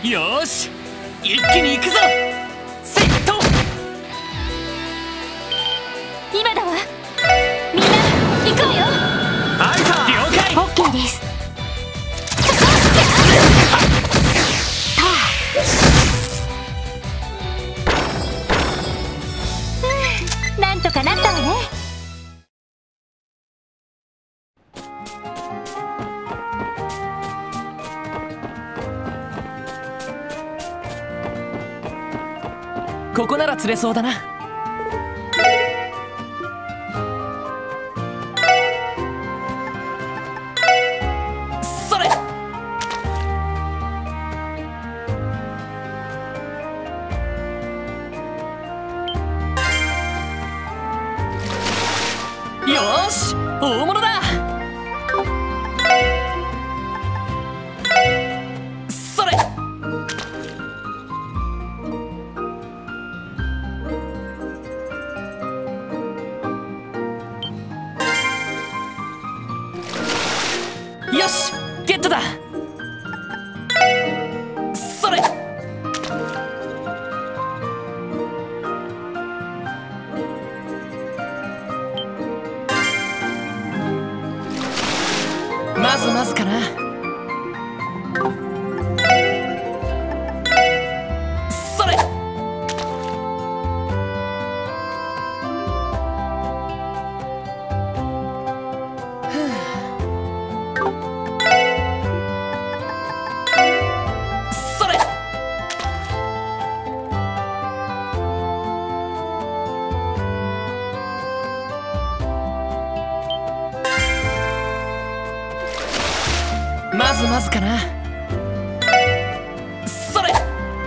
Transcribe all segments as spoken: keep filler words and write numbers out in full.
よーし、一気に行くぞ。セット。 今だわ。みんな行くわよ。 アルファ了解。 オッケーです。うん、なんとかなったわね。 ここなら釣れそうだな。それ。よーし、大物だ。それ。よし、ゲットだ。それ。まずまずかな。それ。それ。まずまずかな。それ。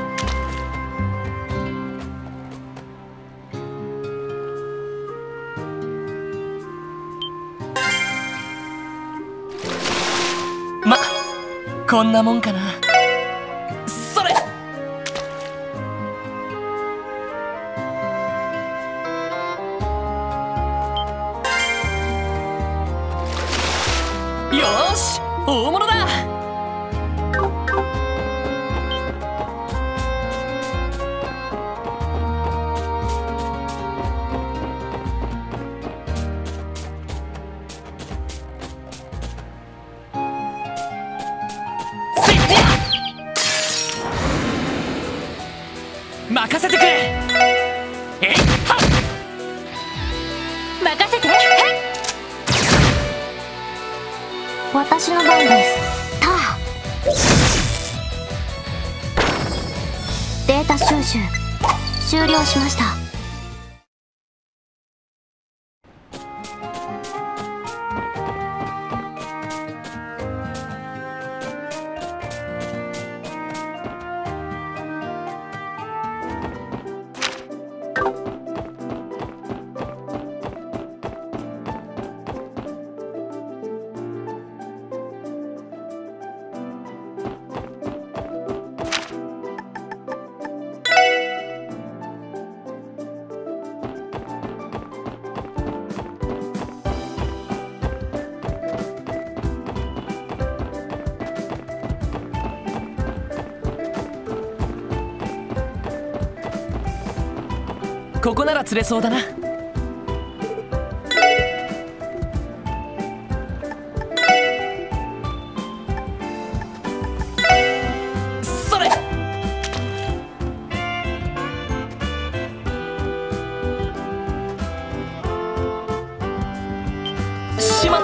ま、こんなもんかな。それ。よーし、大物だ。せっや。任せてくれ。えいはっ。 任せて。私の番です。ター。データ収集終了しました。 ここなら釣れそうだな。それ。しまった。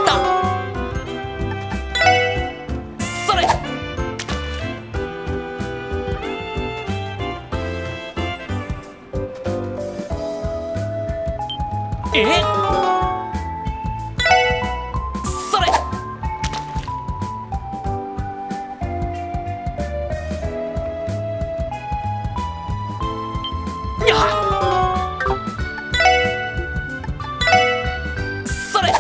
それ。えっ。それ。やっ。それ。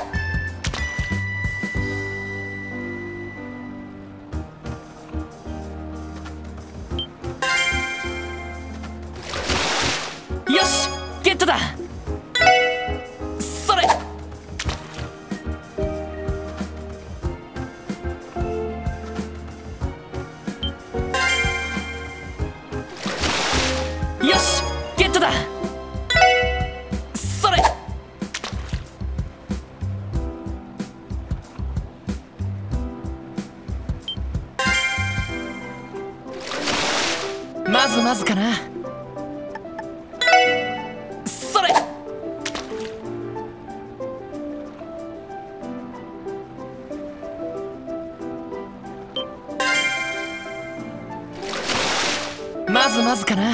よし、ゲットだ。 まずまずかな。それ。まずまずかな。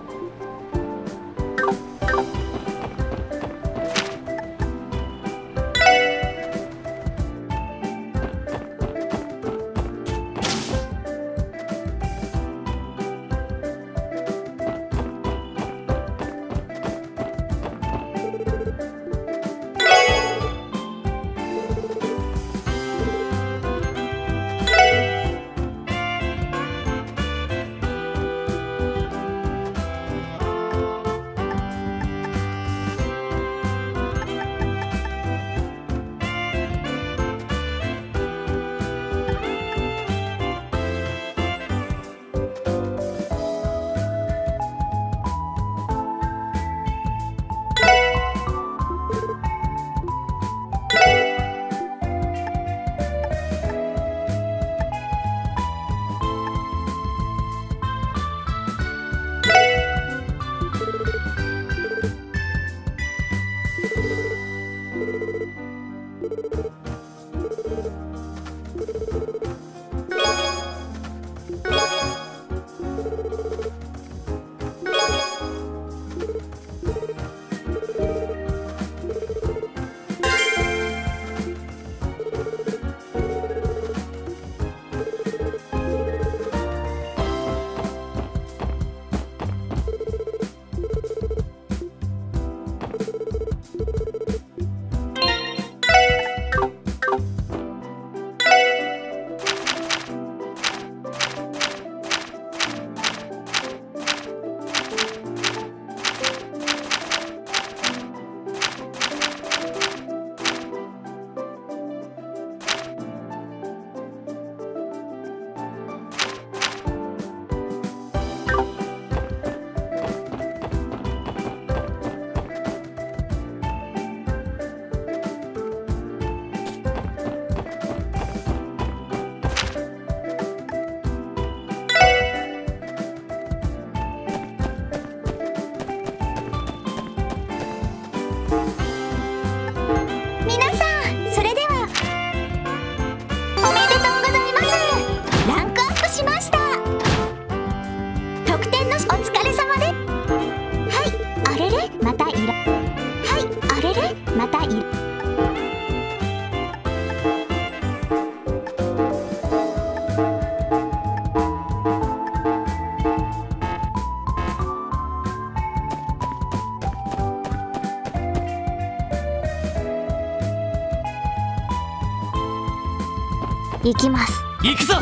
行きます。 行くぞ。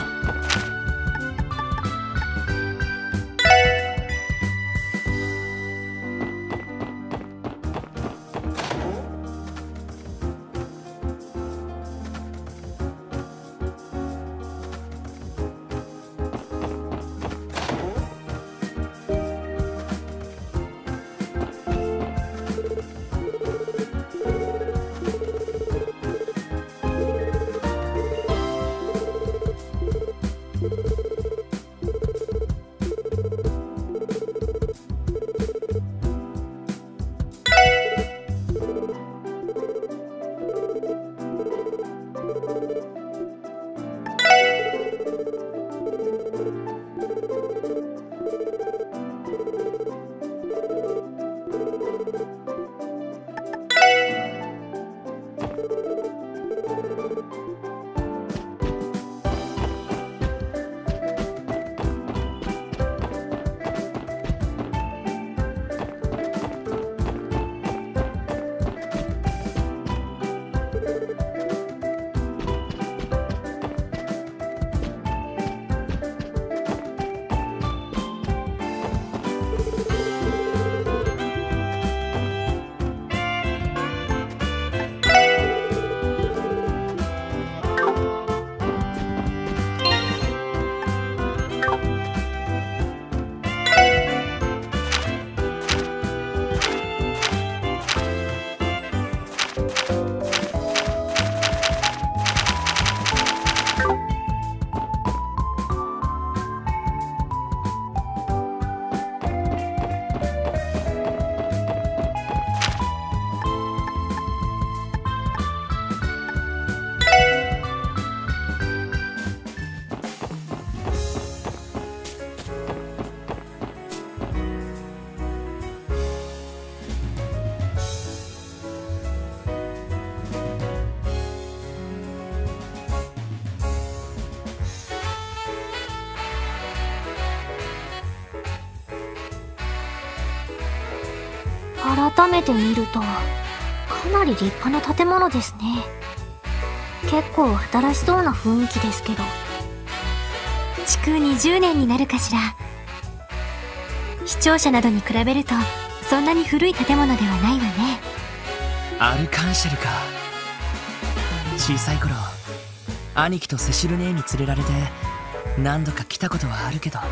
改めて見るとかなり立派な建物ですね。結構新しそうな雰囲気ですけど。築にじゅうねんになるかしら。視聴者などに比べるとそんなに古い建物ではないわね。 アルカンシェルか。小さい頃兄貴とセシル姉に連れられて何度か来たことはあるけど。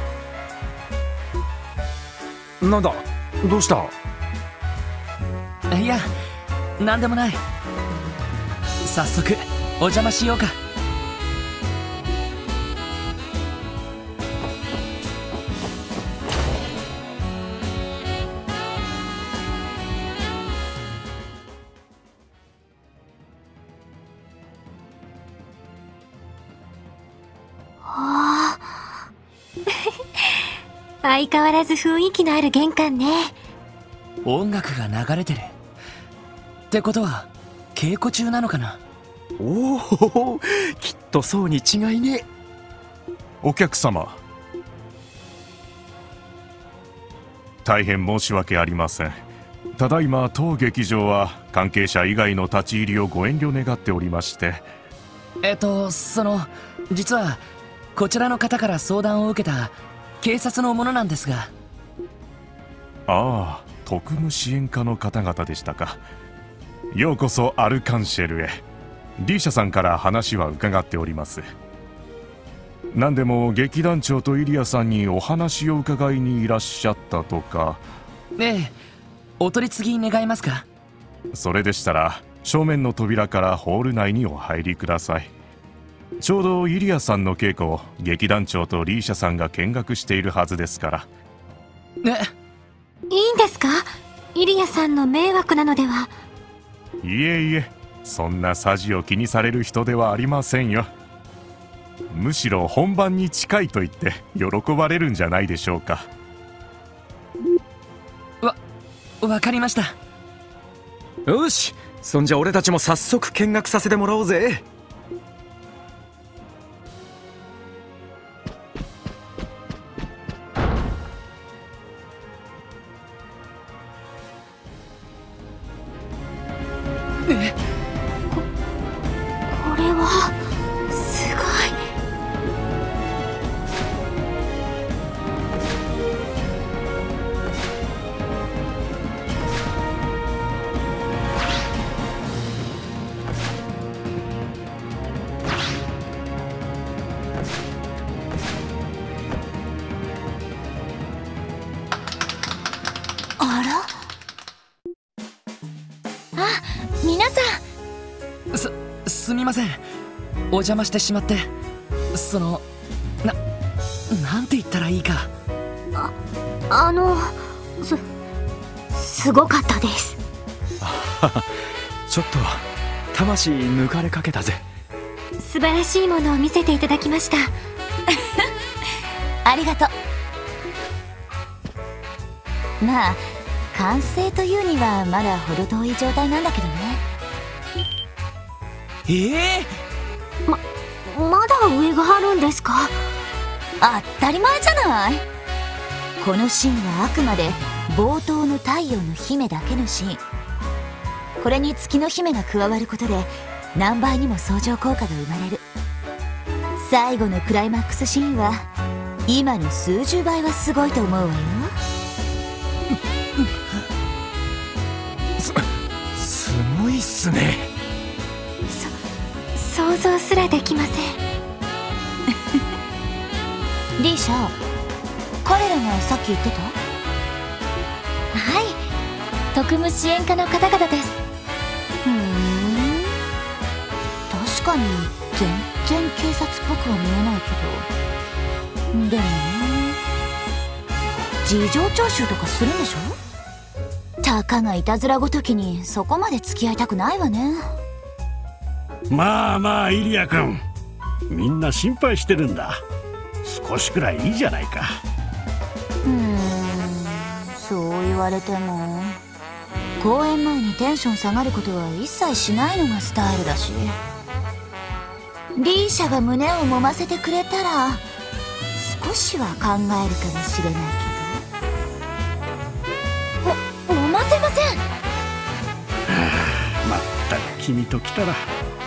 なんだ、どうした？ いや、なんでもない。早速お邪魔しようか。 相変わらず雰囲気のある玄関ね。 音楽が流れてるってことは稽古中なのかな。 おお、きっとそうに違いね。 お客様、大変申し訳ありません。ただいま当劇場は関係者以外の立ち入りをご遠慮願っておりまして。 えっとその実はこちらの方から相談を受けた警察の者なんですが。 ああ、特務支援課の方々でしたか。ようこそアルカンシェルへ。リーシャさんから話は伺っております。何でも劇団長とイリアさんにお話を伺いにいらっしゃったとか。 ええ、お取り次ぎ願えますか。 それでしたら正面の扉からホール内にお入りください。ちょうどイリアさんの稽古を劇団長とリーシャさんが見学しているはずですから。 ね、 いいんですか？イリアさんの迷惑なのでは？ いえいえ、そんなさじを気にされる人ではありませんよ。むしろ本番に近いと言って喜ばれるんじゃないでしょうか。 わ、わかりました。 よし、そんじゃ俺たちも早速見学させてもらおうぜ。 え、 これはすごい。 あら、あ、皆さん。 す、すみません。お邪魔してしまって。その、な、なんて言ったらいいか。 あ、あの、す、すごかったです。 ちょっと魂抜かれかけたぜ。 素晴らしいものを見せていただきました。 ありがとう。まあ完成というにはまだ程遠い状態なんだけどね。 ええま、まだ上があるんですか？ 当たり前じゃない。このシーンはあくまで冒頭の太陽の姫だけのシーン。これに月の姫が加わることで何倍にも相乗効果が生まれる。最後のクライマックスシーンは今の数十倍はすごいと思うわよ。 す、すごいっすね。 そ、想像すらできません。 リーシャ、彼らがさっき言ってた？ はい、特務支援課の方々です。 ふーん、確かに全然警察っぽくは見えないけど、でもね、事情聴取とかするんでしょ？たかがいたずらごときにそこまで付き合いたくないわね。 まあまあイリア君、みんな心配してるんだ。少しくらいいいじゃないか。 うーん、そう言われても公演前にテンション下がることは一切しないのがスタイルだし、リーシャが胸を揉ませてくれたら少しは考えるかもしれないけど。 も、揉ませません。 君と来たら。 な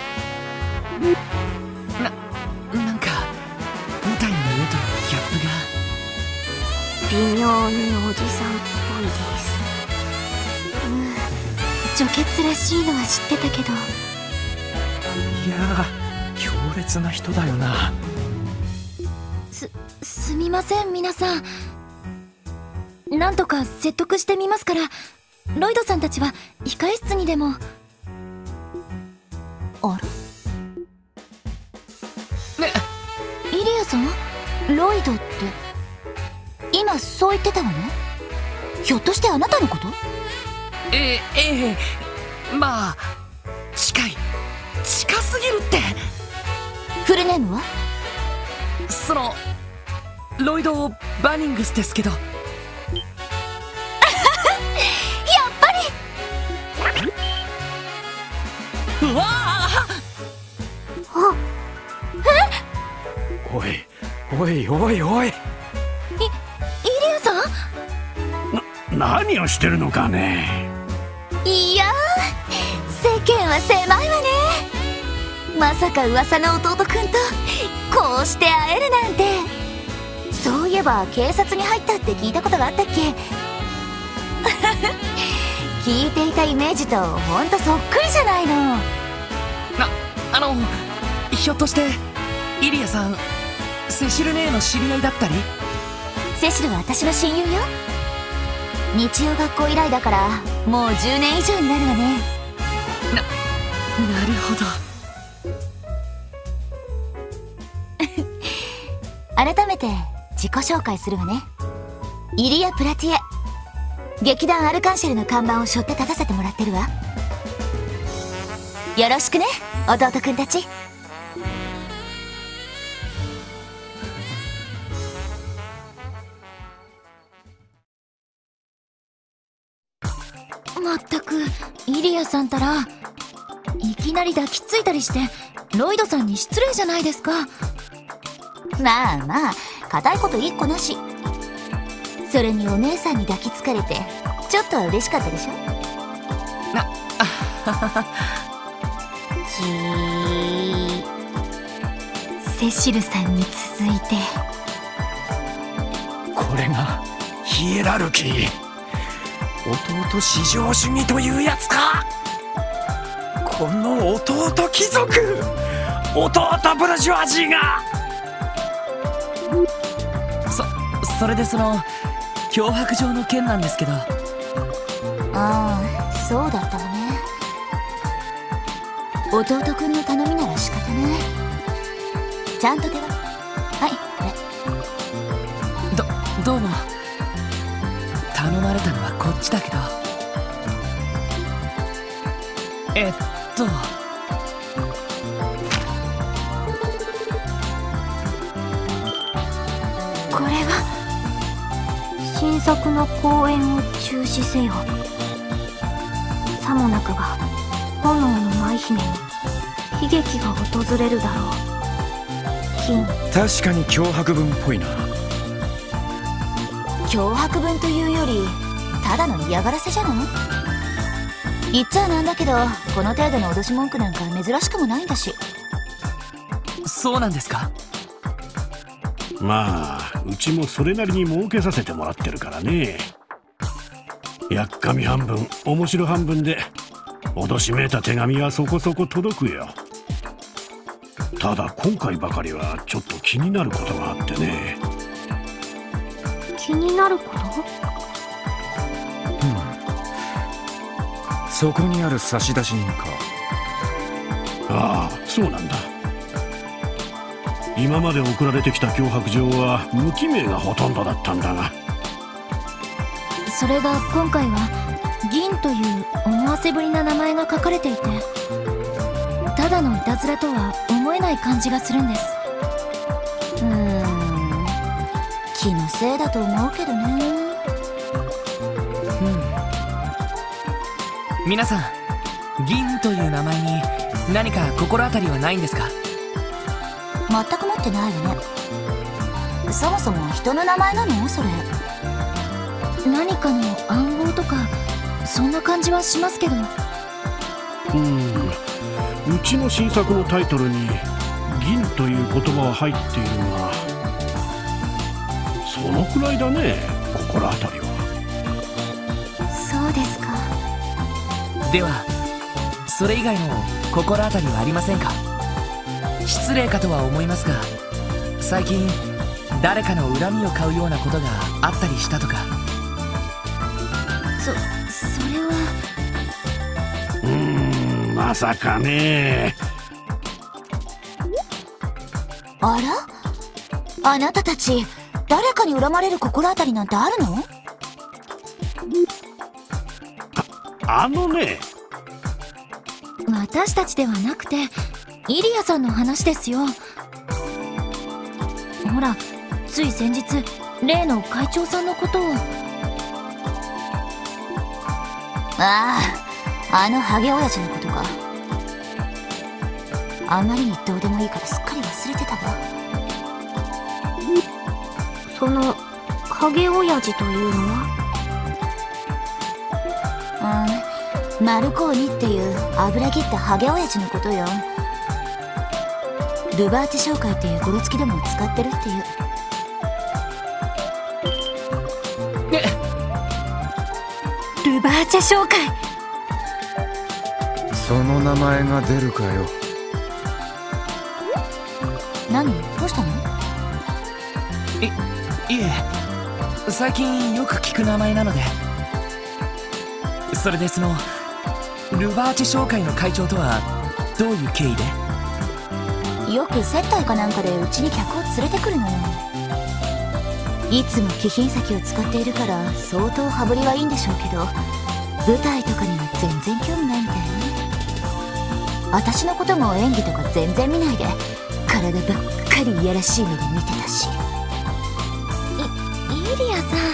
なんか舞台の上とのギャップが微妙におじさんっぽいです。うん女傑らしいのは知ってたけど。 いやー強烈な人だよな。 すすみません皆さん。なんとか説得してみますから、ロイドさんたちは控え室にでも。あれ、 ね、 イリアさん、ロイドって今そう言ってたわね。ひょっとしてあなたのこと？ えええまあ近い近すぎるって。 フルネームは？ そのロイド・バニングスですけど。うわあ！ おいおいおいおい、 イイリアさん？ な何をしてるのかね。 いやー、世間は狭いわね。まさか噂の弟くんとこうして会えるなんて。そういえば警察に入ったって聞いたことがあったっけ？聞いていたイメージとほんとそっくりじゃないの。 なあのひょっとしてイリアさんセシル姉の知り合いだったり？ セシルは私の親友よ。日曜学校以来だからもうじゅうねん以上になるわね。 ななるほど。 改めて自己紹介するわね。イリア・プラティエ、劇団アルカンシェルの看板を背負って立たせてもらってるわ。よろしくね弟くんたち。まったくイリアさんたらいきなり抱きついたりしてロイドさんに失礼じゃないですか。まあまあ固いこと一個なし。それにお姉さんに抱きつかれてちょっとは嬉しかったでしょ。 なあははは。 じーセシルさんに続いて。 これがヒエラルキー、弟至上主義というやつか。この弟貴族、弟ブルジョワジーが。 そそれでその脅迫状の件なんですけど。 ああそうだったわね。弟くんの頼みなら仕方ない。ちゃんと手ははいこれ。 どどうも。頼まれたのはこっちだけど。えっとこれは新作の公演を中止せよ。さもなくば炎の舞姫に悲劇が訪れるだろう。金確かに脅迫文っぽいな。 脅迫文というよりただの嫌がらせじゃない？言っちゃなんだけどこの程度の脅し文句なんか珍しくもないんだし。 そうなんですか？ まあうちもそれなりに儲けさせてもらってるからね。やっかみ半分面白半分で脅しめいた手紙はそこそこ届くよ。ただ今回ばかりはちょっと気になることがあってね。 気になること？ うん、そこにある差出人か。 ああそうなんだ。今まで送られてきた脅迫状は無記名がほとんどだったんだが。 それが今回は銀という思わせぶりな名前が書かれていて、ただのいたずらとは思えない感じがするんです。うーん気のせいだと思うけどね。 うん。皆さん銀という名前に何か心当たりはないんですか？ 全く持ってないよね。そもそも人の名前なのそれ？何かの暗号とかそんな感じはしますけど。 うんちの新作のタイトルに銀という言葉は入っているが、そのくらいだね、心当たりは。 そうですか。 ではそれ以外の心当たりはありませんか？失礼かとは思いますが、最近誰かの恨みを買うようなことがあったりしたとか。 そ、それは。 うーん、まさかね。 あら？あなたたち誰かに恨まれる心当たりなんてあるの？ あのね。 私たちではなくてイリアさんの話ですよ。ほら、つい先日例の会長さんのことを。 ああ、あのハゲ親父のことか。あまりにどうでもいいからすっかり忘れてたわ。 そのハゲ親父というのは？ うん、マルコーニっていう油切ったハゲ親父のことよ。ルバーチ商会っていうゴロつきでも使ってるっていう。 ルバーチャ商会。 その名前が出るかよ。 何？どうしたの？ い、いえ、最近よく聞く名前なので。それでそのルバーチ商会の会長とはどういう経緯で？ よく接待かなんかでうちに客を連れてくるのよ。いつも貴賓席を使っているから相当羽振りはいいんでしょうけど、舞台とかには全然興味ないみたいね。私のことも演技とか全然見ないで、体ばっかりいやらしい目で見てたし。 イ、イリアさ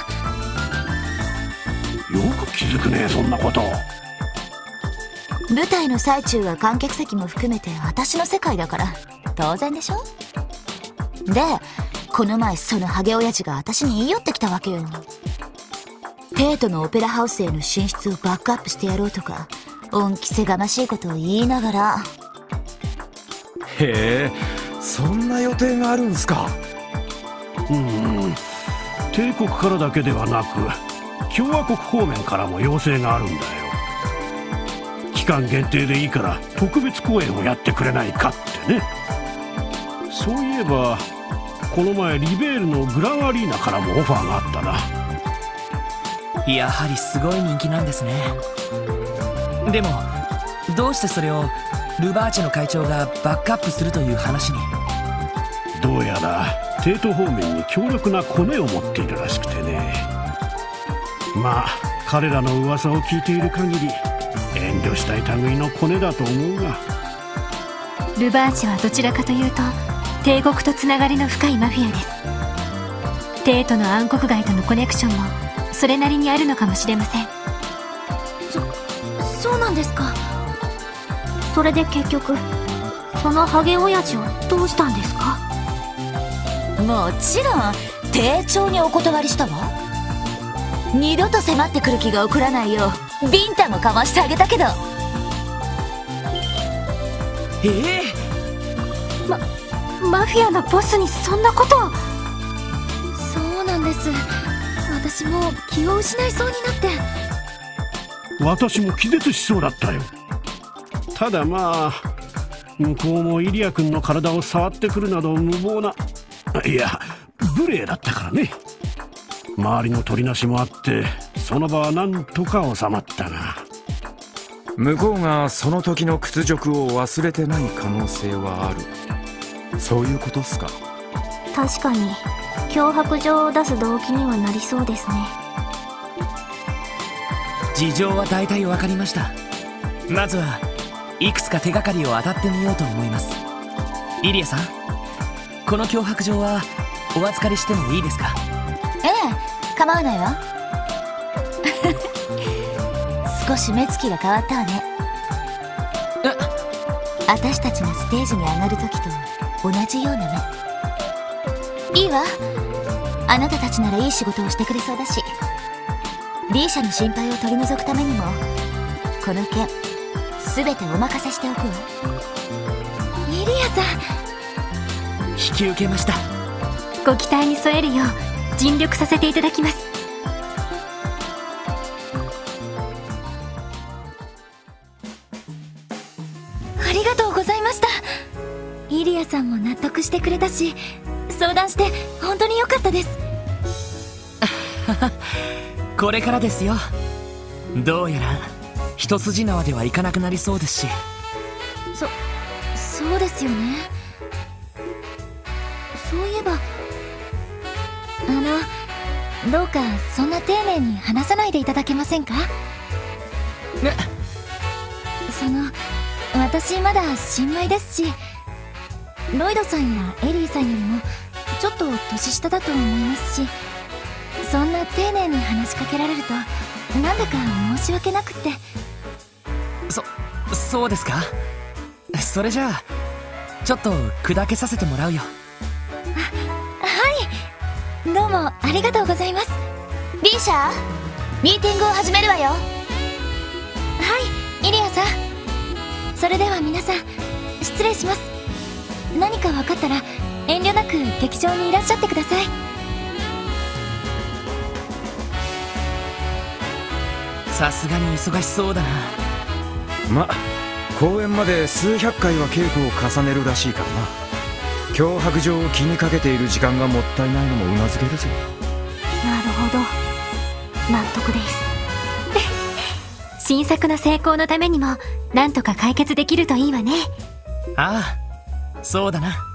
ん、よく気づくね、そんなこと。 舞台の最中は観客席も含めて私の世界だから当然でしょ。で、この前そのハゲ親父が私に言い寄ってきたわけよ。テートのオペラハウスへの進出をバックアップしてやろうとか恩着せがましいことを言いながら。 へえ、そんな予定があるんすか。 うーん、帝国からだけではなく共和国方面からも要請があるんだよ。期間限定でいいから特別公演をやってくれないかってね。そういえばこの前リベールのグランアリーナからもオファーがあったな。 やはりすごい人気なんですね。でもどうしてそれをルバーチの会長がバックアップするという話に？ どうやら帝都方面に強力なコネを持っているらしくてね。まあ彼らの噂を聞いている限り遠慮したい類のコネだと思うが。 ルバーチはどちらかというと帝国とつながりの深いマフィアです。帝都の暗黒街とのコネクションもそれなりにあるのかもしれません。そ、そうなんですか。それで結局そのハゲ親父をどうしたんですか？ もちろん丁重にお断りしたわ。二度と迫ってくる気が起こらないようビンタもかましてあげたけど。 ええー、ま、マフィアのボスにそんなことを。そうなんです。私も気を失いそうになって。 私も気絶しそうだったよ。ただまあ向こうもイリア君の体を触ってくるなど無謀な、いや無礼だったからね。周りの取りなしもあってその場はなんとか収まったが。 向こうがその時の屈辱を忘れてない可能性はある。そういうことっすか。 確かに脅迫状を出す動機にはなりそうですね。 事情は大体分かりました。まずはいくつか手がかりを当たってみようと思います。イリアさん、この脅迫状はお預かりしてもいいですか？ ええ、構わないわ。少し目つきが変わったわね。私たちがステージに上がる時と同じような目。いいわ、あなたたちならいい仕事をしてくれそうだし、 D 社の心配を取り除くためにもこの件全てお任せしておくわ。 イリアさん、 引き受けました。 ご期待に添えるよう尽力させていただきます。 ありがとうございました。 イリアさんも納得してくれたし、相談して本当に良かったです。 これからですよ。どうやら一筋縄ではいかなくなりそうですし。 そそうですよね。そういえば、 あのどうかそんな丁寧に話さないでいただけませんか。 ね、 その私まだ新米ですし、ロイドさんやエリーさんよりもちょっと年下だと思いますし、そんな丁寧に話しかけられるとなんだか申し訳なくって。 そそうですか。それじゃあちょっと砕けさせてもらうよ。 はい、どうもありがとうございます。リーシャー、ミーティングを始めるわよ。はい、イリアさん。それでは皆さん失礼します。何か分かったら遠慮なく劇場にいらっしゃってください。 さすがに忙しそうだな。 ま、公演まで数百回は稽古を重ねるらしいからな。脅迫状を気にかけている時間がもったいないのもうなずけるぜ。 なるほど、納得です。新作の成功のためにもなんとか解決できるといいわね。 ああ、そうだな。